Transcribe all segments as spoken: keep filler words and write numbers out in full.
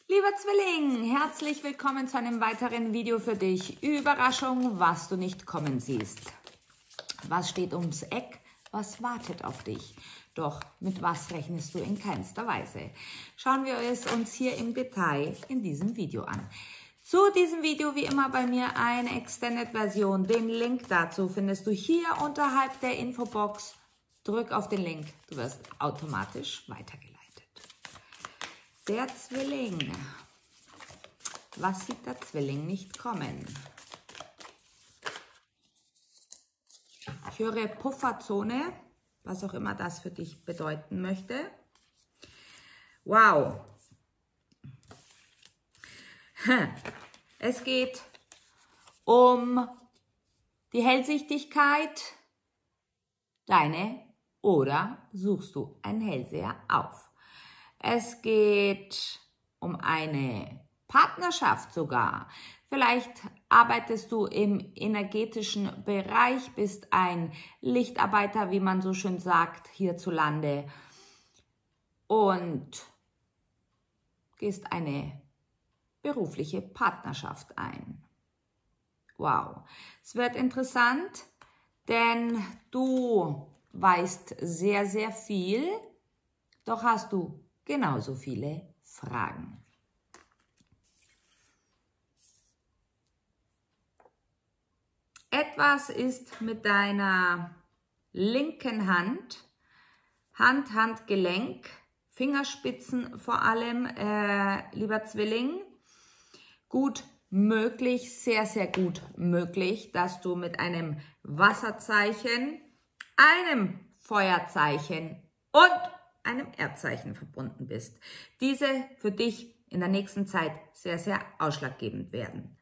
Lieber Zwilling, herzlich willkommen zu einem weiteren Video für dich. Überraschung, was du nicht kommen siehst. Was steht ums Eck? Was wartet auf dich? Doch mit was rechnest du in keinster Weise? Schauen wir es uns hier im Detail in diesem Video an. Zu diesem Video wie immer bei mir eine Extended-Version. Den Link dazu findest du hier unterhalb der Infobox. Drück auf den Link, du wirst automatisch weitergeleitet. Der Zwilling. Was sieht der Zwilling nicht kommen? Ich höre Pufferzone, was auch immer das für dich bedeuten möchte. Wow. Es geht um die Hellsichtigkeit, deine, oder suchst du einen Hellseher auf? Es geht um eine Partnerschaft sogar. Vielleicht arbeitest du im energetischen Bereich, bist ein Lichtarbeiter, wie man so schön sagt, hierzulande, und gehst eine berufliche Partnerschaft ein. Wow, es wird interessant, denn du weißt sehr, sehr viel, doch hast du genauso viele Fragen. Etwas ist mit deiner linken Hand, Hand, Handgelenk, Fingerspitzen vor allem, äh, lieber Zwilling, gut möglich, sehr, sehr gut möglich, dass du mit einem Wasserzeichen, einem Feuerzeichen und einem Erdzeichen verbunden bist. Diese für dich in der nächsten Zeit sehr, sehr ausschlaggebend werden.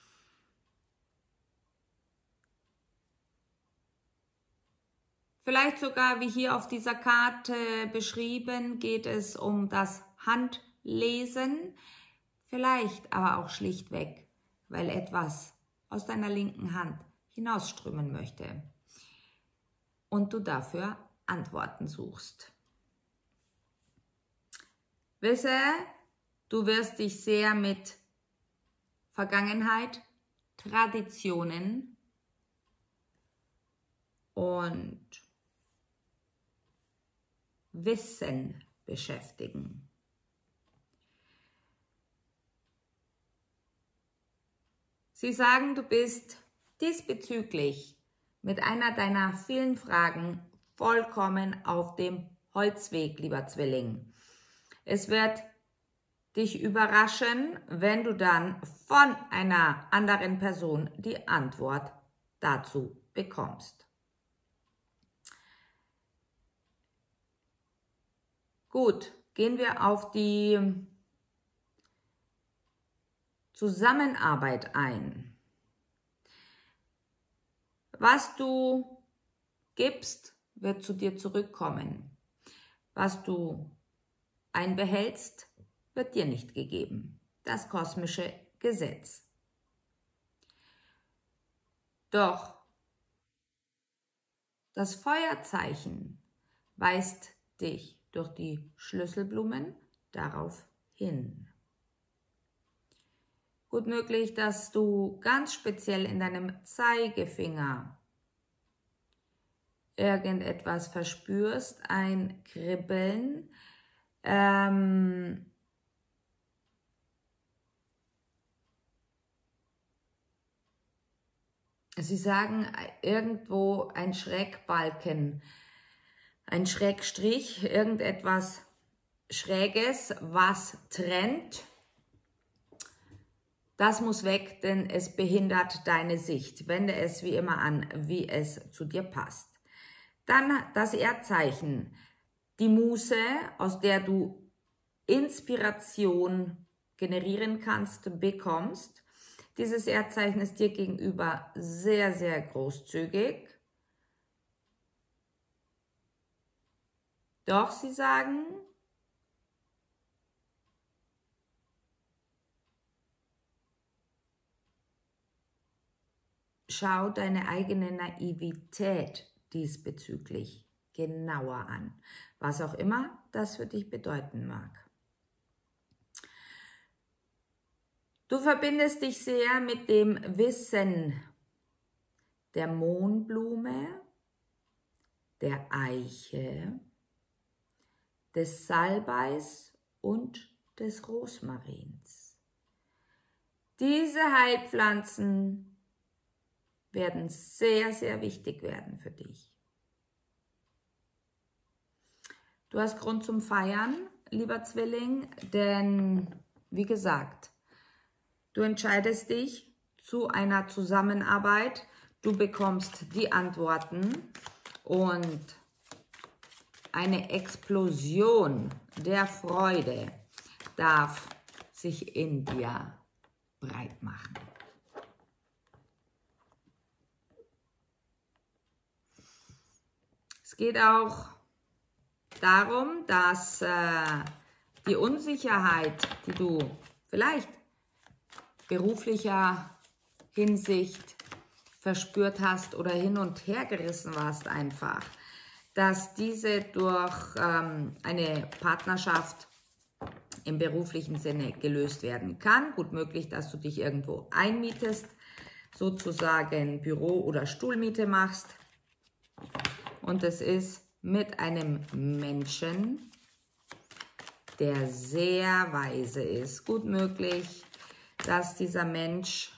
Vielleicht sogar, wie hier auf dieser Karte beschrieben, geht es um das Handlesen. Vielleicht aber auch schlichtweg, weil etwas aus deiner linken Hand hinausströmen möchte und du dafür Antworten suchst. Wisse, du wirst dich sehr mit Vergangenheit, Traditionen und Wissen beschäftigen. Sie sagen, du bist diesbezüglich mit einer deiner vielen Fragen vollkommen auf dem Holzweg, lieber Zwilling. Es wird dich überraschen, wenn du dann von einer anderen Person die Antwort dazu bekommst. Gut, gehen wir auf die Zusammenarbeit ein. Was du gibst, wird zu dir zurückkommen. Was du einbehältst, wird dir nicht gegeben. Das kosmische Gesetz. Doch das Feuerzeichen weist dich durch die Schlüsselblumen darauf hin. Gut möglich, dass du ganz speziell in deinem Zeigefinger irgendetwas verspürst, ein Kribbeln. Ähm, Sie sagen irgendwo ein Schrägbalken, ein Schrägstrich, irgendetwas Schräges, was trennt. Das muss weg, denn es behindert deine Sicht. Wende es wie immer an, wie es zu dir passt. Dann das Erdzeichen, die Muse, aus der du Inspiration generieren kannst, bekommst. Dieses Erdzeichen ist dir gegenüber sehr, sehr großzügig. Doch sie sagen, schau deine eigene Naivität diesbezüglich genauer an, was auch immer das für dich bedeuten mag. Du verbindest dich sehr mit dem Wissen der Mohnblume, der Eiche, des Salbeis und des Rosmarins. Diese Heilpflanzen werden sehr, sehr wichtig werden für dich. Du hast Grund zum Feiern, lieber Zwilling, denn, wie gesagt, du entscheidest dich zu einer Zusammenarbeit, du bekommst die Antworten und eine Explosion der Freude darf sich in dir breit machen. Es geht auch darum, dass äh, die Unsicherheit, die du vielleicht beruflicher Hinsicht verspürt hast oder hin und her gerissen warst einfach, dass diese durch ähm, eine Partnerschaft im beruflichen Sinne gelöst werden kann. Gut möglich, dass du dich irgendwo einmietest, sozusagen Büro- oder Stuhlmiete machst. Und es ist mit einem Menschen, der sehr weise ist. Gut möglich, dass dieser Mensch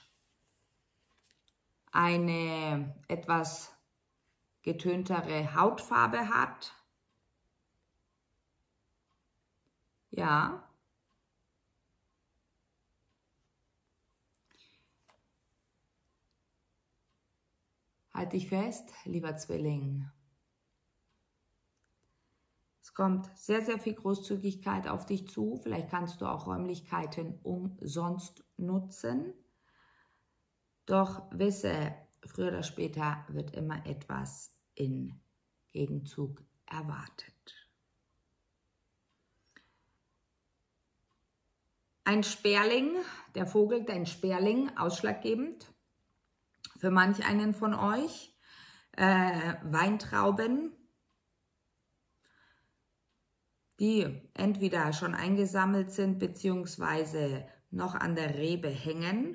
eine etwas getöntere Hautfarbe hat. Ja. Halt dich fest, lieber Zwilling. Es kommt sehr, sehr viel Großzügigkeit auf dich zu. Vielleicht kannst du auch Räumlichkeiten umsonst nutzen. Doch wisse, früher oder später wird immer etwas in Gegenzug erwartet. Ein Sperling, der Vogel, dein Sperling, ausschlaggebend für manch einen von euch. Äh, Weintrauben, die entweder schon eingesammelt sind, beziehungsweise noch an der Rebe hängen.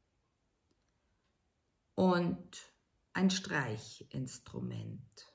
Und ein Streichinstrument.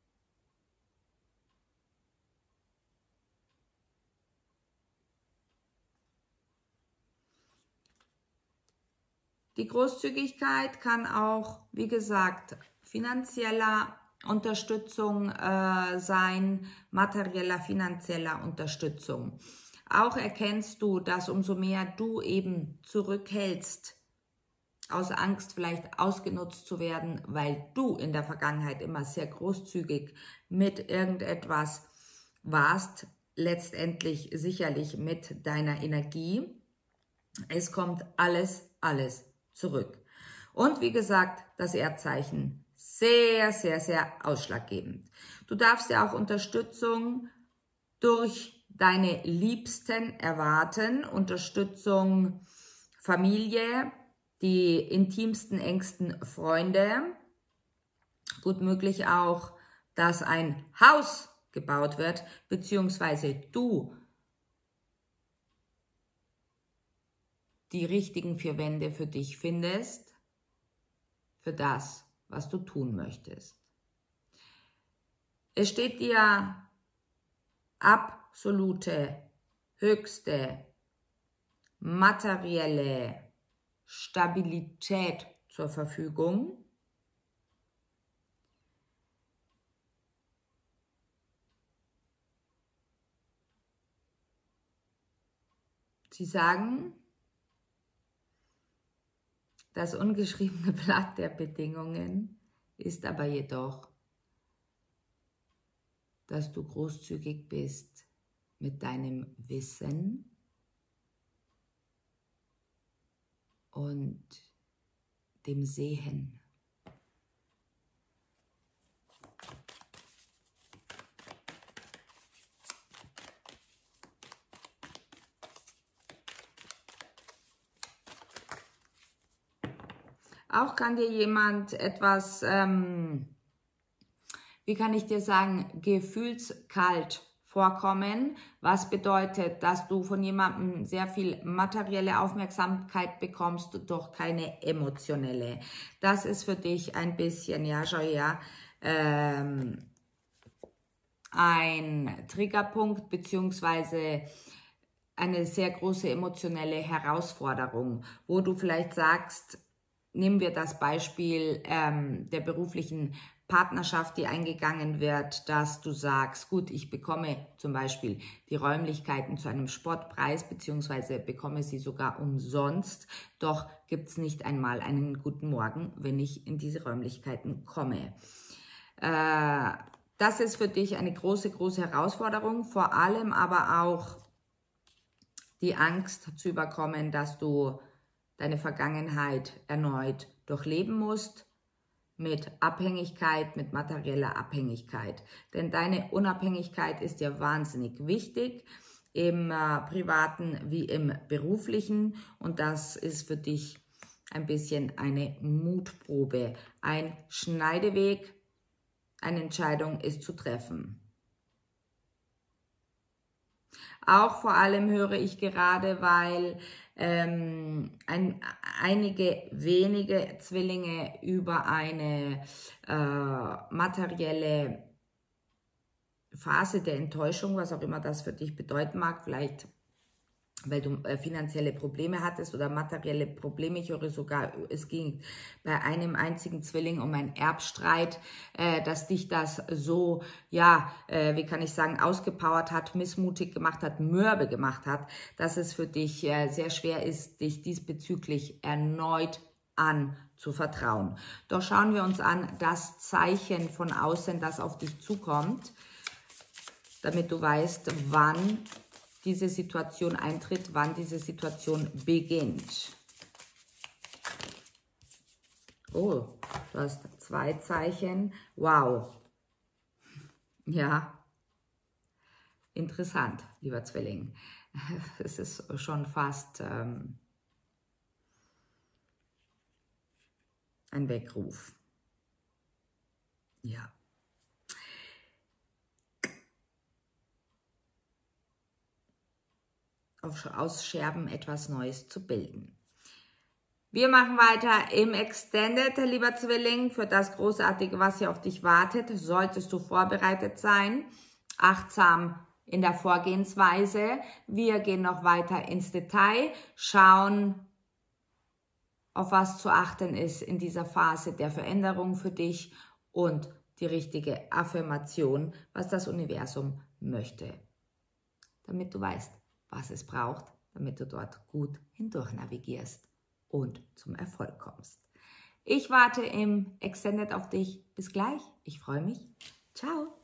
Die Großzügigkeit kann auch, wie gesagt, finanzieller Unterstützung äh, sein, materieller, finanzieller Unterstützung. Auch erkennst du, dass umso mehr du eben zurückhältst, aus Angst vielleicht ausgenutzt zu werden, weil du in der Vergangenheit immer sehr großzügig mit irgendetwas warst, letztendlich sicherlich mit deiner Energie. Es kommt alles, alles zurück. Und wie gesagt, das Erdzeichen sehr, sehr, sehr ausschlaggebend. Du darfst ja auch Unterstützung durch deine Liebsten erwarten, Unterstützung Familie, die intimsten, engsten Freunde. Gut möglich auch, dass ein Haus gebaut wird, beziehungsweise du die richtigen vier Wände für dich findest, für das, was du tun möchtest. Es steht dir absolute, höchste, materielle Stabilität zur Verfügung. Sie sagen, das ungeschriebene Blatt der Bedingungen ist aber jedoch, dass du großzügig bist mit deinem Wissen und dem Sehen. Auch kann dir jemand etwas, ähm, wie kann ich dir sagen, gefühlskalt vorkommen, was bedeutet, dass du von jemandem sehr viel materielle Aufmerksamkeit bekommst, doch keine emotionelle. Das ist für dich ein bisschen, ja, schau her, ähm, ein Triggerpunkt beziehungsweise eine sehr große emotionelle Herausforderung, wo du vielleicht sagst, nehmen wir das Beispiel ähm, der beruflichen Partnerschaft, die eingegangen wird, dass du sagst, gut, ich bekomme zum Beispiel die Räumlichkeiten zu einem Spottpreis, beziehungsweise bekomme sie sogar umsonst, doch gibt es nicht einmal einen guten Morgen, wenn ich in diese Räumlichkeiten komme. Äh, das ist für dich eine große, große Herausforderung, vor allem aber auch die Angst zu überkommen, dass du deine Vergangenheit erneut durchleben musst, mit Abhängigkeit, mit materieller Abhängigkeit. Denn deine Unabhängigkeit ist dir wahnsinnig wichtig, im äh, privaten wie im beruflichen. Und das ist für dich ein bisschen eine Mutprobe, ein Schneideweg, eine Entscheidung ist zu treffen. Auch vor allem höre ich gerade, weil ähm, ein, einige wenige Zwillinge über eine äh, materielle Phase der Enttäuschung, was auch immer das für dich bedeuten mag, vielleicht weil du äh, finanzielle Probleme hattest oder materielle Probleme. Ich höre sogar, es ging bei einem einzigen Zwilling um einen Erbstreit, äh, dass dich das so, ja, äh, wie kann ich sagen, ausgepowert hat, missmutig gemacht hat, mürbe gemacht hat, dass es für dich äh, sehr schwer ist, dich diesbezüglich erneut anzuvertrauen. Doch schauen wir uns an das Zeichen von außen, das auf dich zukommt, damit du weißt, wann diese Situation eintritt, wann diese Situation beginnt. Oh, du hast zwei Zeichen. Wow. Ja, interessant, lieber Zwilling. Es ist schon fast ähm, ein Weckruf. Ja. Aus Scherben etwas Neues zu bilden. Wir machen weiter im Extended, lieber Zwilling, für das Großartige, was hier auf dich wartet. Solltest du vorbereitet sein, achtsam in der Vorgehensweise. Wir gehen noch weiter ins Detail, schauen, auf was zu achten ist in dieser Phase der Veränderung für dich und die richtige Affirmation, was das Universum möchte, damit du weißt, was es braucht, damit du dort gut hindurch navigierst und zum Erfolg kommst. Ich warte im Extended auf dich. Bis gleich. Ich freue mich. Ciao.